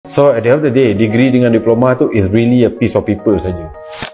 So at the end of the day, degree dengan diploma tu is really a piece of paper saja.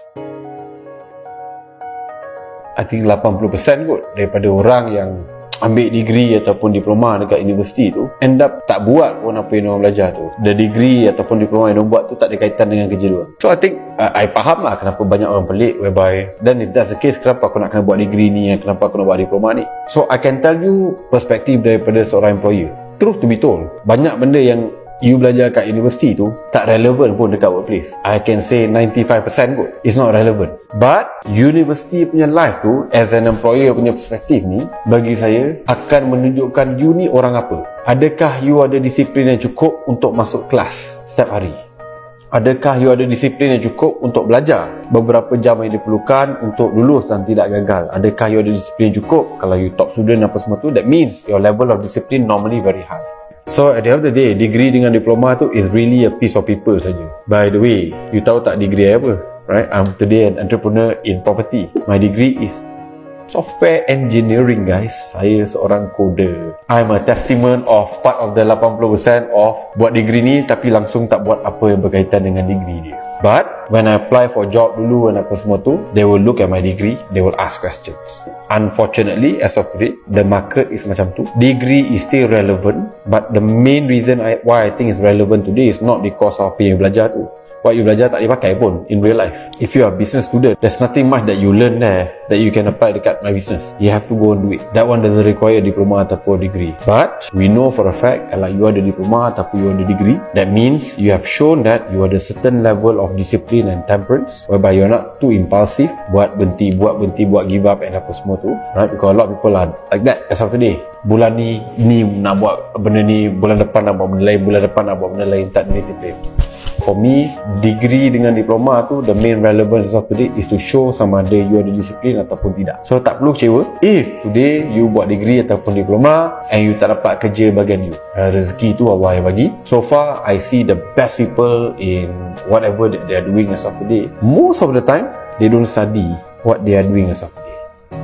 I think 80% kot daripada orang yang ambil degree ataupun diploma dekat universiti tu end up tak buat pun apa yang orang belajar tu. The degree ataupun diploma yang orang buat tu tak ada kaitan dengan kerja dia. So I think I faham lah kenapa banyak orang pelik, whereby then if that's the case, kenapa aku nak kena buat degree ni, kenapa aku nak buat diploma ni. So I can tell you perspektif daripada seorang employer. Truth to be told, banyak benda yang you belajar kat universiti tu tak relevan pun dekat workplace. I can say 95% pun it's not relevant. But university punya life tu as an employer punya perspektif ni, bagi saya akan menunjukkan you ni orang apa. Adakah you ada disiplin yang cukup untuk masuk kelas setiap hari? Adakah you ada disiplin yang cukup untuk belajar beberapa jam yang diperlukan untuk lulus dan tidak gagal? Adakah you ada disiplin yang cukup? Kalau you top student apa semua tu, that means your level of discipline normally very high. So at the end of the day, degree dengan diploma tu is really a piece of paper saja. By the way, you tahu tak degree apa? Right? I'm today an entrepreneur in property. My degree is software engineering, guys. Saya seorang coder. I'm a testament of part of the 80% of buat degree ni tapi langsung tak buat apa yang berkaitan dengan degree dia. But when I apply for job dulu dan apa semua tu, they will look at my degree, they will ask questions. Unfortunately, as of today, the market is macam tu. Degree is still relevant, but the main reason why I think it's relevant today is not because of apa yang belajar tu. What you belajar tak boleh pakai pun in real life. If you are a business student, there's nothing much that you learn there that you can apply dekat my business. You have to go and do it. That one doesn't require diploma ataupun degree. But we know for a fact, kalau you ada diploma ataupun you ada degree, that means you have shown that you ada certain level of discipline and temperance, whereby you're not too impulsive, buat berhenti, buat give up and apa semua tu. Right? Because a lot of people are like that as of today. Bulan ni nak buat benda ni, bulan depan nak buat benda lain, bulan depan nak buat benda lain, tak ada disiplin. For me, degree dengan diploma tu, the main relevance of today is to show sama ada you ada disiplin ataupun tidak. So tak perlu kecewa if today you buat degree ataupun diploma and you tak dapat kerja bagian you. Rezeki tu Allah yang bagi. So far, I see the best people in whatever that they are doing as of today. Most of the time, they don't study what they are doing as of today.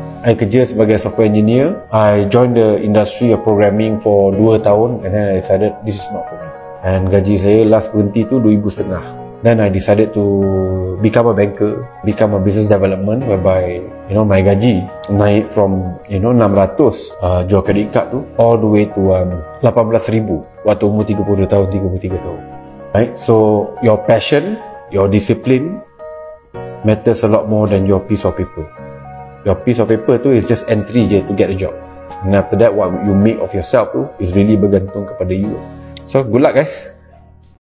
I kerja sebagai software engineer. I joined the industry of programming for 2 tahun and then I decided this is not for me. And gaji saya last berhenti tu 2,500. Then I decided to become a banker, become a business development, whereby my gaji naik from 600 jual credit card tu all the way to 18,000 waktu umur 32 tahun, 33 tahun. Right? So your passion, your discipline matters a lot more than your piece of paper. Your piece of paper tu is just entry je to get a job. And after that, what you make of yourself tu is really bergantung kepada you. So good luck, guys.